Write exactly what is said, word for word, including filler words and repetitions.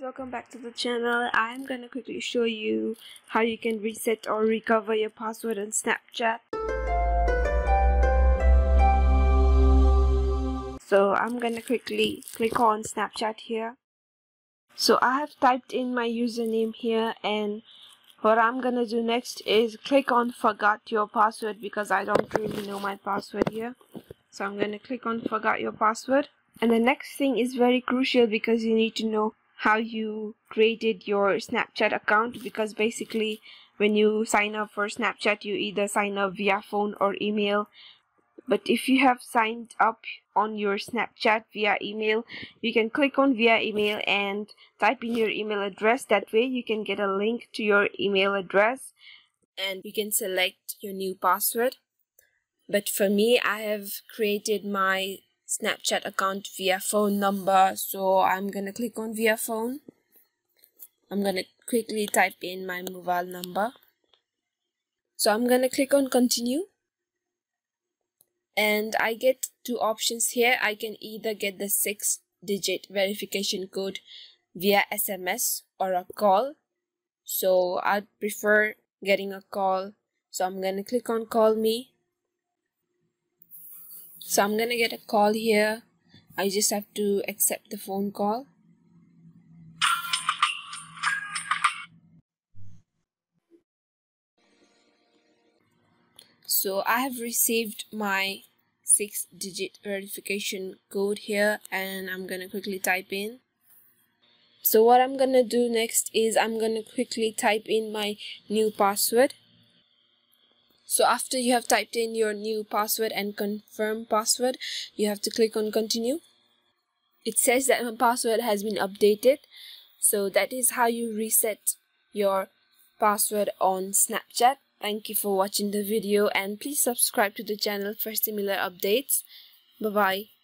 welcome back to the channel. I'm gonna quickly show you how you can reset or recover your password on Snapchat. So I'm gonna quickly click on Snapchat here. So I have typed in my username here, and what I'm gonna do next is click on forgot your password because I don't really know my password here. So I'm gonna click on forgot your password. And the next thing is very crucial because you need to know how you created your Snapchat account, because basically when you sign up for Snapchat you either sign up via phone or email. But if you have signed up on your Snapchat via email, you can click on via email and type in your email address. That way you can get a link to your email address and you can select your new password. But for me, I have created my Snapchat account via phone number, so I'm gonna click on via phone. I'm gonna quickly type in my mobile number. So I'm gonna click on continue, and I get two options here. I can either get the six digit verification code via S M S or a call. So I'd prefer getting a call, so I'm gonna click on call me. So I'm gonna get a call here. I just have to accept the phone call. So I have received my six digit verification code here, and I'm gonna quickly type in. So what I'm gonna do next is I'm gonna quickly type in my new password. So after you have typed in your new password and confirm password, you have to click on continue. It says that my password has been updated. So that is how you reset your password on Snapchat. Thank you for watching the video, and please subscribe to the channel for similar updates. Bye bye.